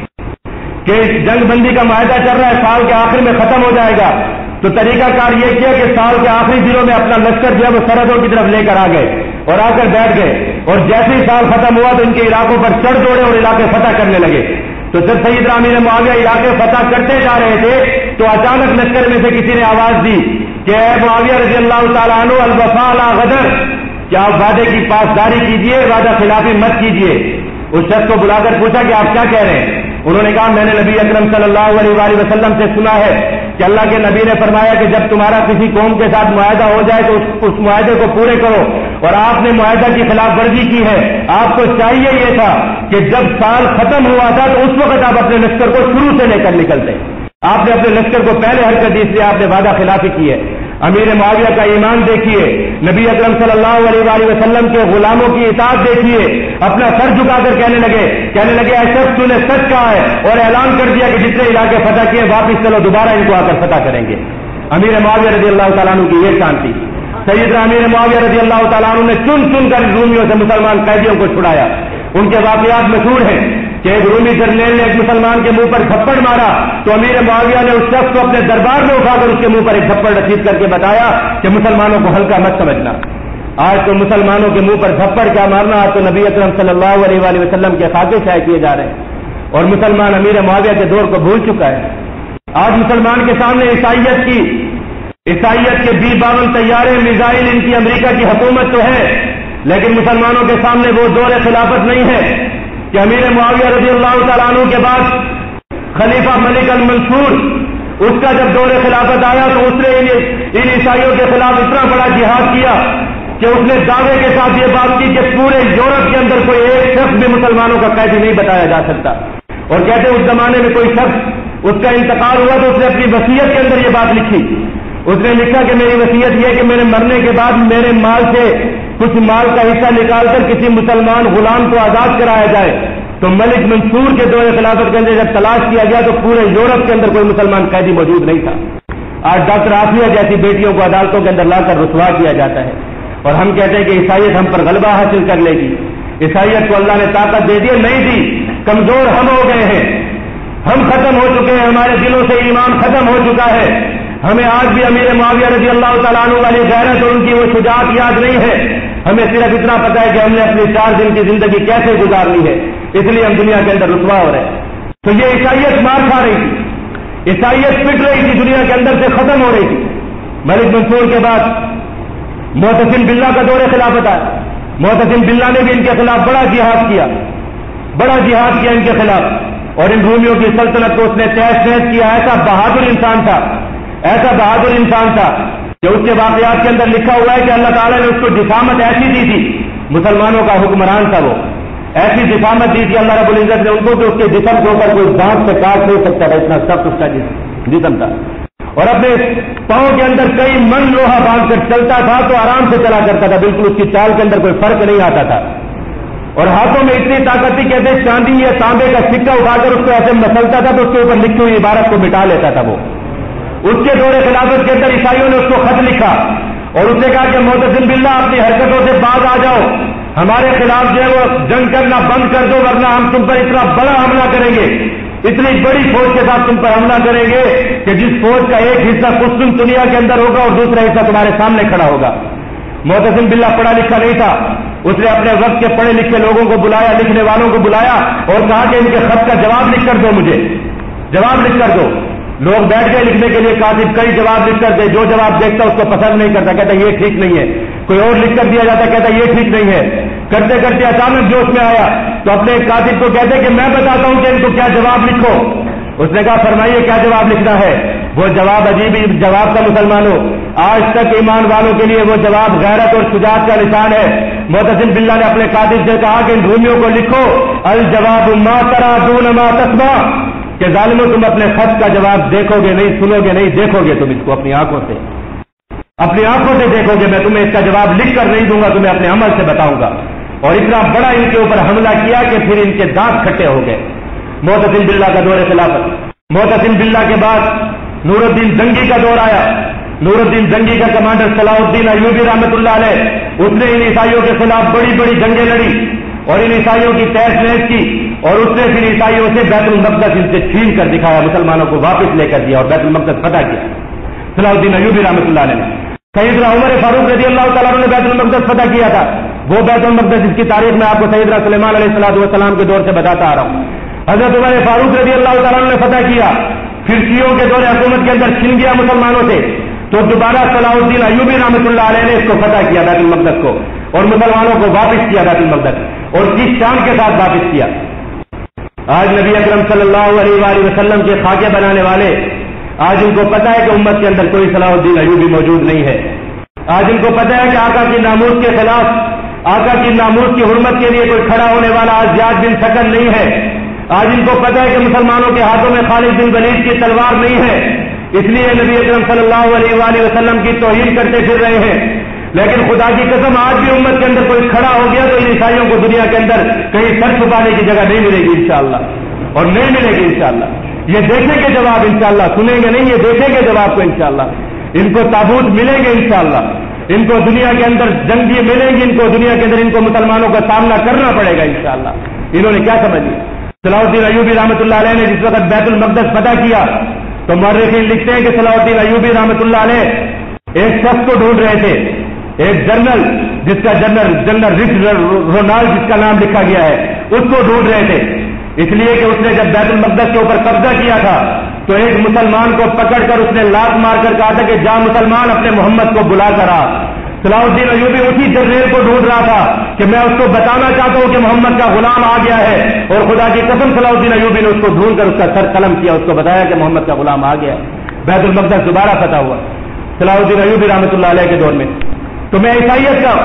کہ جنگ بندی کا معاہدہ چل رہا ہے, سال کے آخر میں ختم ہو جائے گا. تو طریقہ کار یہ کیا کہ سال کے آخری دنوں میں اپنا لشکر جو ہے وہ سرحدوں کی طرف لے کر آ گئے اور آ کر بیٹھ گئے اور جیسے ہی سال ختم ہوا تو ان کے علاقوں پر چڑھ دوڑے اور علاقے فتح کرنے لگے. تو جب سیدنا امیر معاویہ علاقے فتح کرتے جا رہے تھے تو اچانک لشکر میں سے کسی نے آواز دی کہ اے معاویہ رضی اللہ تعالیٰ عنہ الوفاء لا غدر, کہ آپ وعدے کی پاسداری کیجیے, وعدہ خلافی مت کیجیے. اس شخص کو بلا کر پوچھا کہ آپ کیا کہہ رہے ہیں؟ انہوں نے کہا میں نے نبی اکرم صلی اللہ علیہ وآلہ وسلم سے سنا ہے کہ اللہ کے نبی نے فرمایا کہ جب تمہارا کسی قوم کے ساتھ معاہدہ ہو جائے تو اس, اس معاہدے کو پورے کرو, اور آپ نے معاہدہ کی خلاف ورزی کی ہے. آپ کو چاہیے یہ تھا کہ جب سال ختم ہوا تھا تو اس وقت آپ اپنے لشکر کو شروع سے لے کر نکلتے. آپ نے اپنے لشکر کو پہلے حرکت دی, اس لیے آپ نے وعدہ خلافی کی ہے. امیر معاویہ کا ایمان دیکھیے, نبی اکرم صلی اللہ علیہ وآلہ وسلم کے غلاموں کی اطاعت دیکھیے, اپنا سر جھکا کر کہنے لگے کہنے لگے اے شخص تو نے سچ کہا ہے, اور اعلان کر دیا کہ جتنے علاقے فتح کیے واپس چلو دوبارہ ان کو آ کر فتح کریں گے. امیر معاویہ رضی اللہ تعالیٰ عنہ کی یہ شان تھی. سیدنا امیر معاویہ رضی اللہ تعالیٰ عنہ نے چن چن کر رومیوں سے مسلمان قیدیوں کو چھڑایا. ان کے واقعات مشہور ہیں کہ ایک رومی جرنیل نے ایک مسلمان کے منہ پر تھپڑ مارا تو امیر معاویہ نے اس شخص کو اپنے دربار میں اٹھا کر اس کے منہ پر ایک تھپڑ رسید کر کے بتایا کہ مسلمانوں کو ہلکا مت سمجھنا. آج تو مسلمانوں کے منہ پر تھپڑ کیا مارنا, آج تو نبی اکرم صلی اللہ علیہ وآلہ وسلم کے خاکے شائع کیے جا رہے ہیں اور مسلمان امیر معاویہ کے دور کو بھول چکا ہے. آج مسلمان کے سامنے عیسائیت کی عیسائیت کے بی باون طیارے میزائل ان کی امریکہ کی حکومت تو ہے, لیکن مسلمانوں کے سامنے وہ دور خلافت نہیں ہے کہ امیر معاویہ رضی اللہ تعالیٰ عنہ کے بعد خلیفہ ملک المنصور اس کا جب دور خلافت آیا تو اس نے ان عیسائیوں کے خلاف اتنا بڑا جہاد کیا کہ اس نے دعوے کے ساتھ یہ بات کی کہ پورے یورپ کے اندر کوئی ایک شخص بھی مسلمانوں کا قیدی نہیں بتایا جا سکتا. اور کہتے اس زمانے میں کوئی شخص اس کا انتقال ہوا تو اس نے اپنی وصیت کے اندر یہ بات لکھی. اس نے لکھا کہ میری وصیت یہ کہ میرے مرنے کے بعد میرے مال سے کچھ مال کا حصہ نکال کر کسی مسلمان غلام کو آزاد کرایا جائے. تو ملک منصور کے دور خلافت کے اندر جب تلاش کیا گیا تو پورے یورپ کے اندر کوئی مسلمان قیدی موجود نہیں تھا. آج ڈاکٹر آفیہ جیسی بیٹیوں کو عدالتوں کے اندر لا کر رسوا کیا جاتا ہے اور ہم کہتے ہیں کہ عیسائیت ہم پر غلبہ حاصل کر لے گی. عیسائیت کو اللہ نے طاقت دے دی, نہیں دی. کمزور ہم ہو گئے ہیں, ہم ختم ہو چکے ہیں, ہمارے دلوں سے ایمان ختم ہو چکا ہے. ہمیں آج بھی امیر معاویہ رضی اللہ تعالیٰ عنہ والی غیرت اور ان کی وہ شجاعت یاد نہیں ہے. ہمیں صرف اتنا پتا ہے کہ ہم نے اپنی چار دن کی زندگی کیسے گزارنی ہے, اس لیے ہم دنیا کے اندر رسوا ہو رہے ہیں. تو یہ عیسائیت مار کھا رہی تھی, عیسائیت پٹ رہی تھی, دنیا کے اندر سے ختم ہو رہی تھی. ملک منصور کے بعد معتصم باللہ کا دور خلافت آیا. معتصم باللہ نے بھی ان کے خلاف بڑا جہاد کیا, بڑا جہاد کیا ان کے خلاف, اور ان رومیوں کی سلطنت کو اس نے تہس نہس کیا. ایسا بہادر انسان تھا, ایسا بہادر انسان تھا کہ اس کے واقعات کے اندر لکھا ہوا ہے کہ اللہ تعالیٰ نے اس کو جسامت ایسی دی تھی, مسلمانوں کا حکمران تھا وہ, ایسی جسامت دی تھی اللہ رب العزت نے ان کو کہ اس کے جسم کے اوپر کوئی دانت سے کاٹ نہیں سکتا تھا, اتنا سخت اس کا جسم تھا. اور اپنے پاؤں کے اندر کئی من لوہا باندھ کر چلتا تھا تو آرام سے چلا کرتا تھا, بالکل اس کی چال کے اندر کوئی فرق نہیں آتا تھا. اور ہاتھوں میں اتنی طاقت تھی کہتے چاندی یا تانبے کا سکہ اٹھا کر اس کو ایسے مسلتا تھا تو اس کے اوپر لکھی ہوئی عبارت کو مٹا لیتا تھا. وہ اس کے دور خلافت کے اندر عیسائیوں نے اس کو خط لکھا اور اس نے کہا کہ معتصم باللہ اپنی حرکتوں سے باز آ جاؤ, ہمارے خلاف جو ہے وہ جنگ کرنا بند کر دو, ورنہ ہم تم پر اتنا بڑا حملہ کریں گے, اتنی بڑی فوج کے ساتھ تم پر حملہ کریں گے کہ جس فوج کا ایک حصہ قسطم دنیا کے اندر ہوگا اور دوسرا حصہ تمہارے سامنے کھڑا ہوگا. معتصم باللہ پڑھا لکھا نہیں تھا, اس نے اپنے وقت کے پڑھے لکھے لوگوں کو بلایا, لکھنے والوں کو بلایا اور کہا کہ ان کے خط کا جواب لکھ کر دو, مجھے جواب لکھ کر دو. لوگ بیٹھ گئے لکھنے کے لیے, کاتب کئی جواب لکھ کر دے, جو جواب دیکھتا اس کو پسند نہیں کرتا, کہتا یہ ٹھیک نہیں ہے. کوئی اور لکھ کر دیا جاتا, کہتا یہ ٹھیک نہیں ہے. کرتے کرتے اچانک جوش میں آیا تو اپنے کاتب کو کہتے کہ میں بتاتا ہوں کہ ان کو کیا جواب لکھو. اس نے کہا فرمائیے کیا جواب لکھنا ہے. وہ جواب عجیب ہی جواب تھا مسلمانوں, آج تک ایمان والوں کے لیے وہ جواب غیرت اور شجاعت کا نشان ہے. معتصم باللہ نے اپنے کاتب سے کہا کہ ان رومیوں کو لکھو الجواب ما ترى دون ما تسمع, کہ ظالموں تم اپنے خط کا جواب دیکھو گے نہیں, سنو گے نہیں, دیکھو گے تم اس کو اپنی آنکھوں سے, اپنی آنکھوں سے دیکھو گے. میں تمہیں اس کا جواب لکھ کر نہیں دوں گا, تمہیں اپنے عمل سے بتاؤں گا. اور اتنا بڑا ان کے اوپر حملہ کیا کہ پھر ان کے دانت کھٹے ہو گئے. معتصم باللہ کا دور خلافت. معتصم باللہ کے بعد نور الدین زنگی کا دور آیا. نور الدین زنگی کا کمانڈر صلاح الدین ایوبی رحمۃ اللہ علیہ, اس نے ان عیسائیوں کے خلاف بڑی بڑی جنگیں لڑی اور ان عیسائیوں کی تہس نہس کی, اور اس نے پھر عیسائیوں سے بیت المقدس ان سے چھین کر دکھایا, مسلمانوں کو واپس لے کر دیا اور بیت المقدس فتح کیا صلاح الدین ایوبی رحمۃ اللہ علیہ نے. سیدنا عمر فاروق رضی اللہ تعالیٰ عنہ نے بیت المقدس فتح کیا تھا. وہ بیت المقدس جس کی تاریخ میں آپ کو سیدنا سلیمان علیہ الصلوۃ والسلام کے دور سے بتاتا آ رہا ہوں. حضرت عمر فاروق رضی اللہ تعالیٰ عنہ نے فتح کیا, پھر شیعوں کے دور حکومت کے اندر چھن گیا مسلمانوں سے, تو دوبارہ صلاح الدین ایوبی رحمۃ اللہ علیہ نے اس کو فتح کیا بیت المقدس کو, اور مسلمانوں کو واپس کیا بیت المقدس, اور کس شان کے ساتھ واپس کیا. آج نبی اکرم صلی اللہ علیہ وآلہ وسلم کے خاکے بنانے والے, آج ان کو پتا ہے کہ امت کے اندر کوئی صلاح الدین ایوبی موجود نہیں ہے. آج ان کو پتا ہے کہ آقا کی ناموس کے خلاف, آقا کی ناموس کی حرمت کے لیے کوئی کھڑا ہونے والا آج زیاد بن سکن نہیں ہے. آج ان کو پتا ہے کہ مسلمانوں کے ہاتھوں میں خالد بن ولید کی تلوار نہیں ہے, اس لیے نبی اکرم صلی اللہ علیہ وآلہ وسلم کی توہین کرتے پھر رہے ہیں. لیکن خدا کی قسم آج بھی امت کے اندر کوئی کھڑا ہو گیا تو ان عیسائیوں کو دنیا کے اندر کہیں سر چھپانے کی جگہ نہیں ملے گی انشاءاللہ, اور نہیں ملے گی انشاءاللہ. یہ دیکھیں گے جواب انشاءاللہ, سنیں گے نہیں, یہ دیکھیں گے جواب کو انشاءاللہ. ان کو تابوت ملیں گے انشاءاللہ, ان کو دنیا کے اندر جنگی ملیں گی, ان کو دنیا کے اندر ان کو مسلمانوں کا سامنا کرنا پڑے گا انشاءاللہ. انہوں نے کیا سمجھ لیا. صلاح الدین ایوبی رحمۃ اللہ علیہ نے جس وقت بیت المقدس فتح کیا تو مورخین لکھتے ہیں کہ صلاح الدین ایوبی رحمۃ اللہ علیہ ایک شخص کو ڈھونڈ رہے تھے, ایک جنرل جس کا جنرل جنرل رچ رونالڈ جس کا نام لکھا گیا ہے, اس کو ڈھونڈ رہے تھے. اس لیے کہ اس نے جب بیت المقدس کے اوپر قبضہ کیا تھا تو ایک مسلمان کو پکڑ کر اس نے لات مار کر کہا تھا کہ جا مسلمان اپنے محمد کو بلا کر آ. صلاح الدین ایوبی اسی جنرل کو ڈھونڈ رہا تھا کہ میں اس کو بتانا چاہتا ہوں کہ محمد کا غلام آ گیا ہے, اور خدا کی قسم صلاح الدین ایوبی نے اس کو ڈھونڈ کر اس کا سر قلم کیا, اس کو بتایا کہ محمد کا غلام آ گیا ہے. بیت المقدس دوبارہ فتح ہوا صلاح الدین ایوبی رحمۃ اللہ علیہ کے دور میں. تو میں عیسائیت کا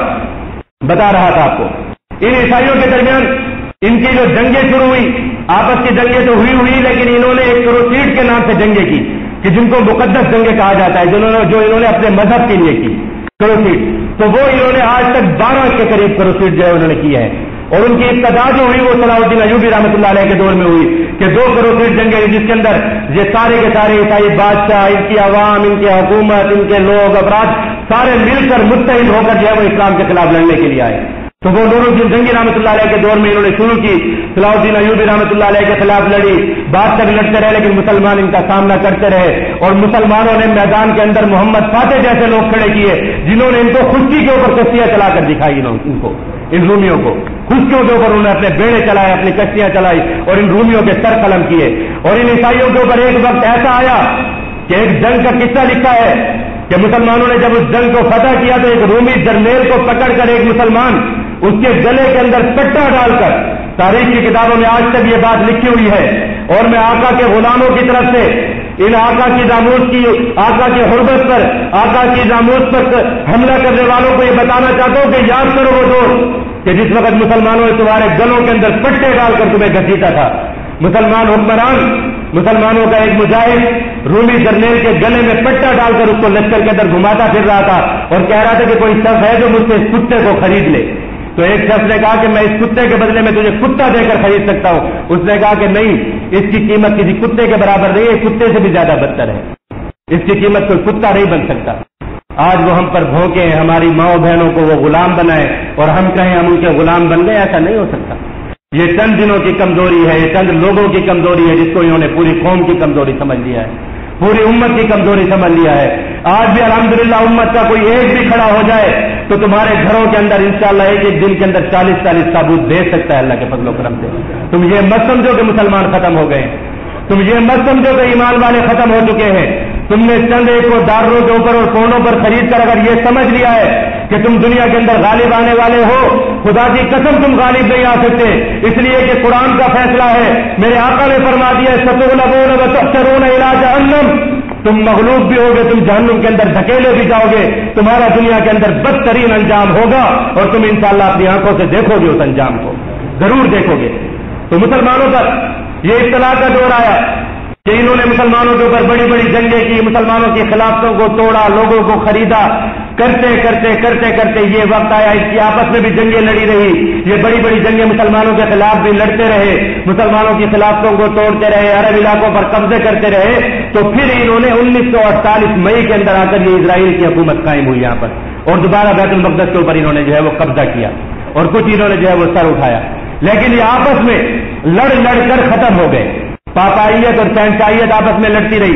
بتا رہا تھا آپ کو. ان عیسائیوں کے درمیان ان کی جو جنگیں شروع ہوئی، آپس کی جنگیں تو ہوئی ہوئی لیکن انہوں نے ایک کروسیڈ کے نام سے جنگیں کی کہ جن کو مقدس جنگیں کہا جاتا ہے، جنہوں نے جو انہوں نے اپنے مذہب کے لیے کی کروسیڈ. تو وہ انہوں نے آج تک بارہ کے قریب کروسیڈ جو ہے انہوں نے کی ہے. اور ان کی ابتدا جو ہوئی وہ صلاح الدین ایوبی رحمۃ اللہ علیہ کے دور میں ہوئی کہ دو کروسیڈ جنگیں جس کے اندر یہ سارے کے سارے عیسائی بادشاہ، ان کی عوام، ان کی حکومت، ان کے لوگ افراد سارے مل کر متحد ہو کر جو ہے وہ اسلام کے خلاف لڑنے کے لیے آئے. تو وہ نور الدین جنگی رحمۃ اللہ علیہ کے دور میں انہوں نے شروع کی، صلاح الدین ایوبی رحمۃ اللہ علیہ کے خلاف لڑی، بعد تک لڑتے رہے لیکن مسلمان ان کا سامنا کرتے رہے. اور مسلمانوں نے میدان کے اندر محمد فاتح جیسے لوگ کھڑے کیے جنہوں نے ان کو خشکی کے اوپر کشتیاں چلا کر دکھائی. ان کو ان رومیوں کو خشکیوں کے اوپر انہوں نے اپنے بیڑے چلائے، اپنی کشتیاں چلائی اور ان رومیوں کے سر قلم کیے. اور ان عیسائیوں کے اوپر ایک وقت ایسا آیا کہ ایک جنگ کا قصہ لکھا ہے کہ مسلمانوں نے جب اس جنگ کو فتح کیا تو ایک رومی جرنیل کو پکڑ کر ایک مسلمان اس کے گلے کے اندر پٹا ڈال کر، تاریخ کی کتابوں میں آج تک یہ بات لکھی ہوئی ہے. اور میں آقا کے غلاموں کی طرف سے ان آقا کی ناموس کی، آقا کی حرمت پر، آقا کی ناموس پر حملہ کرنے والوں کو یہ بتانا چاہتا ہوں کہ یاد کرو وہ دور کہ جس وقت مسلمانوں نے تمہارے گلوں کے اندر پٹے ڈال کر تمہیں گھسیٹا تھا. مسلمان حکمران، مسلمانوں کا ایک مجاہد رومی جرنیل کے گلے میں پٹا ڈال کر اس کو لشکر کے اندر گھماتا پھر رہا تھا اور کہہ رہا تھا کہ کوئی شخص ہے جو مجھ سے اس کتے کو خرید لے. تو ایک شخص نے کہا کہ میں اس کتے کے بدلے میں تجھے کتا دے کر خرید سکتا ہوں. اس نے کہا کہ نہیں، اس کی قیمت کسی کتے کے برابر نہیں ہے، کتے سے بھی زیادہ بدتر ہے، اس کی قیمت کوئی کتا نہیں بن سکتا. آج وہ ہم پر بھونکے، ہماری ماؤں بہنوں کو وہ غلام بنائے اور ہم کہیں ہم ان کے غلام بن گئے، ایسا نہیں ہو سکتا. یہ چند دنوں کی کمزوری ہے، یہ چند لوگوں کی کمزوری ہے جس کو انہوں نے پوری قوم کی کمزوری سمجھ لیا ہے، پوری امت کی کمزوری سمجھ لیا ہے. آج بھی الحمدللہ امت کا کوئی ایک بھی کھڑا ہو جائے تو تمہارے گھروں کے اندر انشاءاللہ ایک ایک دن کے اندر چالیس چالیس ثابوت دے سکتا ہے اللہ کے فضل و کرم سے. تم یہ مت سمجھو کہ مسلمان ختم ہو گئے، تم یہ مت سمجھو کہ ایمان والے ختم ہو چکے ہیں. تم نے چند ایک کو ڈالروں کے اوپر اور فونوں پر خرید کر اگر یہ سمجھ لیا ہے کہ تم دنیا کے اندر غالب آنے والے ہو، خدا کی قسم تم غالب نہیں آ سکتے. اس لیے کہ قرآن کا فیصلہ ہے، میرے آقا نے فرما دیا ستغلبون وتحشرون الی جہنم، تم مغلوب بھی ہوگے، تم جہنم کے اندر دھکیلے بھی جاؤ گے، تمہارا دنیا کے اندر بدترین انجام ہوگا اور تم انشاءاللہ اپنی آنکھوں سے دیکھو گے اس انجام کو، ضرور دیکھو گے. تو مسلمانوں پر یہ اطلاع کا دور آیا کہ انہوں نے مسلمانوں کے اوپر بڑی بڑی جنگیں کی، مسلمانوں کی خلافتوں کو توڑا، لوگوں کو خریدا، کرتے کرتے کرتے کرتے یہ وقت آیا اس کی آپس میں بھی جنگیں لڑی رہی. یہ بڑی بڑی جنگیں مسلمانوں کے خلاف بھی لڑتے رہے، مسلمانوں کی خلافتوں کو توڑتے رہے، عرب علاقوں پر قبضے کرتے رہے. تو پھر انہوں نے انیس سو اڑتالیس مئی کے اندر آ کر یہ اسرائیل کی حکومت قائم ہوئی یہاں پر اور دوبارہ بیت المقدس کے اوپر انہوں نے جو ہے وہ قبضہ کیا اور کچھ انہوں نے جو ہے وہ سر اٹھایا. لیکن یہ آپس میں لڑ لڑ کر ختم ہو گئے. پاپائیت اور شہنشاہیت آپس میں لڑتی رہی،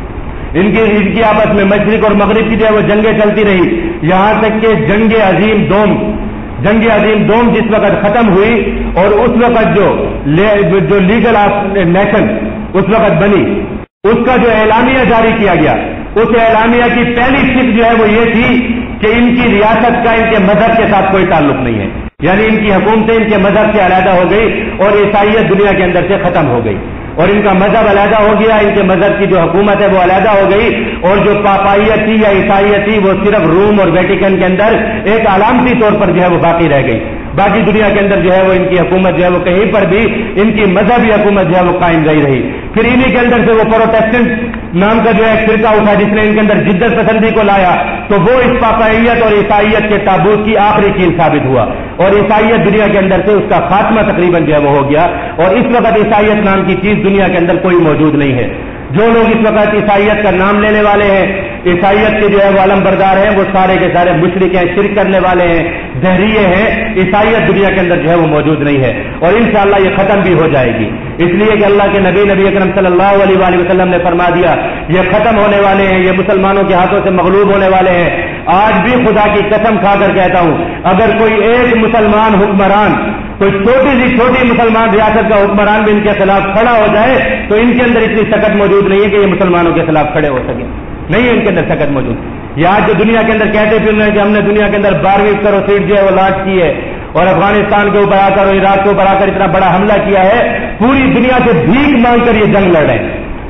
ان کی ان کی آپس میں مشرق اور مغرب کی جو ہے وہ جنگیں چلتی رہی، یہاں تک کہ جنگ عظیم دوم جنگ عظیم دوم جس وقت ختم ہوئی اور اس وقت جو جو لیگل نیشن اس وقت بنی، اس کا جو اعلامیہ جاری کیا گیا، اس اعلامیہ کی پہلی شک جو ہے وہ یہ تھی کہ ان کی ریاست کا ان کے مذہب کے ساتھ کوئی تعلق نہیں ہے، یعنی ان کی حکومتیں ان کے مذہب سے علیحدہ ہو گئی اور عیسائیت دنیا کے اندر سے ختم ہو گئی اور ان کا مذہب علیحدہ ہو گیا، ان کے مذہب کی جو حکومت ہے وہ علیحدہ ہو گئی اور جو پاپائیت تھی یا عیسائیت تھی وہ صرف روم اور ویٹیکن کے اندر ایک علامتی طور پر جو ہے وہ باقی رہ گئی. باقی دنیا کے اندر جو ہے وہ ان کی حکومت جو ہے وہ کہیں پر بھی ان کی مذہبی حکومت جو ہے وہ قائم نہیں رہی. پھر انہی کے اندر سے وہ پروٹیسٹنٹ نام کا جو ہے فرقہ اٹھا جس نے ان کے اندر جدت پسندی کو لایا تو وہ اس پاپائیت اور عیسائیت کے تابوت کی آخری کیل ثابت ہوا اور عیسائیت دنیا کے اندر سے اس کا خاتمہ تقریباً جو ہے وہ ہو گیا اور اس وقت عیسائیت نام کی چیز دنیا کے اندر کوئی موجود نہیں ہے. جو لوگ اس وقت عیسائیت کا نام لینے والے ہیں، عیسائیت کے جو ہے وہ علم بردار ہیں، وہ سارے کے سارے مشرک ہیں، شرک کرنے والے ہیں، دہریے ہیں. عیسائیت دنیا کے اندر جو ہے وہ موجود نہیں ہے اور انشاءاللہ یہ ختم بھی ہو جائے گی، اس لیے کہ اللہ کے نبی نبی اکرم صلی اللہ علیہ وآلہ وسلم نے فرما دیا یہ ختم ہونے والے ہیں، یہ مسلمانوں کے ہاتھوں سے مغلوب ہونے والے ہیں. آج بھی خدا کی قسم کھا کر کہتا ہوں اگر کوئی ایک مسلمان حکمران، کوئی چھوٹی سی چھوٹی مسلمان ریاست کا حکمران بھی ان کے خلاف کھڑا ہو جائے تو ان کے اندر اتنی طاقت موجود نہیں ہے کہ یہ مسلمانوں کے خلاف کھڑے ہو سکے، نہیں ہے ان کے اندر طاقت موجود. یہ آج جو دنیا کے اندر کہتے پھر رہے ہیں کہ ہم نے دنیا کے اندر بارہویں کرو سیٹ جو ہے وہ لانچ کی ہے اور افغانستان کے اوپر آ کر اور عراق کے اوپر آ کر اتنا بڑا حملہ کیا ہے، پوری دنیا سے بھیک مانگ کر یہ جنگ لڑ رہے ہیں،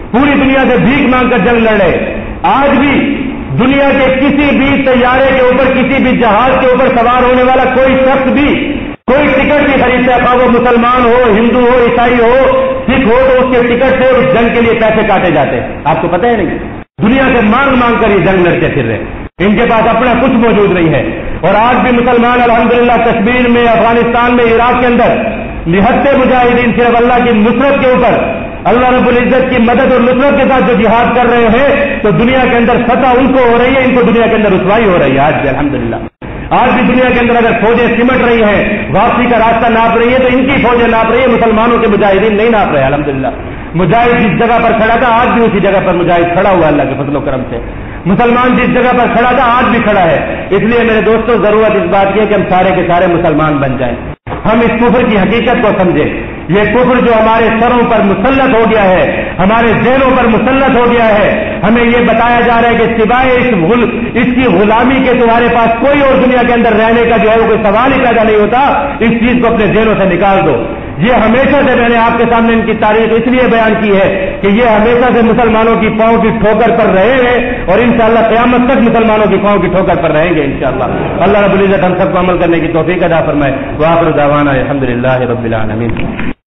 پوری دنیا سے بھیک مانگ کر جنگ لڑے. آج بھی دنیا کے کسی بھی طیارے کے اوپر کسی بھی جہاز کے اوپر سوار ہونے والا کوئی شخص بھی کوئی ٹکٹ نہیں خریدتا, خواہ وہ مسلمان ہو, ہندو ہو, عیسائی ہو, سکھ ہو, تو اس کے ٹکٹ سے اس جنگ کے لیے پیسے کاٹے جاتے. آپ کو پتہ ہے نہیں, دنیا سے مانگ مانگ کر یہ جنگ لڑتے پھر رہے. ان کے پاس اپنا کچھ موجود نہیں ہے. اور آج بھی مسلمان الحمدللہ کشمیر میں, افغانستان میں, عراق کے اندر نہتے مجاہدین صرف اللہ کی نصرت کے اوپر, اللہ رب العزت کی مدد اور نصرت کے ساتھ جو جہاد کر رہے ہیں, تو دنیا کے اندر فتح ان کو ہو رہی ہے, ان کو دنیا کے اندر رسوائی ہو رہی ہے. آج بھی الحمدللہ آج بھی دنیا کے اندر اگر فوجیں سمٹ رہی ہیں, واپسی کا راستہ ناپ رہی ہے, تو ان کی فوجیں ناپ رہی ہے, مسلمانوں کے مجاہدین نہیں ناپ رہے. الحمدللہ مجاہد جس جگہ پر کھڑا تھا آج بھی اسی جگہ پر مجاہد کھڑا ہوا اللہ کے فضل و کرم سے. مسلمان جس جگہ پر کھڑا تھا آج بھی کھڑا ہے. اس لیے میرے دوستوں ضرورت اس بات کی ہے کہ ہم سارے کے سارے مسلمان بن جائیں, ہم اس کفر کی حقیقت کو سمجھیں. یہ کفر جو ہمارے سروں پر مسلط ہو گیا ہے, ہمارے ذہنوں پر مسلط ہو گیا ہے, ہمیں یہ بتایا جا رہا ہے کہ سوائے اس غل اس کی غلامی کے تمہارے پاس کوئی اور دنیا کے اندر رہنے کا جو ہے وہ کوئی سوال ہی پیدا نہیں ہوتا. اس چیز کو اپنے ذہنوں سے نکال دو. یہ ہمیشہ سے میں نے آپ کے سامنے ان کی تاریخ اس لیے بیان کی ہے کہ یہ ہمیشہ سے مسلمانوں کی پاؤں کی ٹھوکر پر رہے ہیں, اور انشاءاللہ قیامت تک مسلمانوں کی پاؤں کی ٹھوکر پر رہیں گے انشاءاللہ. اللہ رب العزت ہم سب کو عمل کرنے کی توفیق عطا فرمائے. وآخر دعوانا الحمدللہ رب العالمین.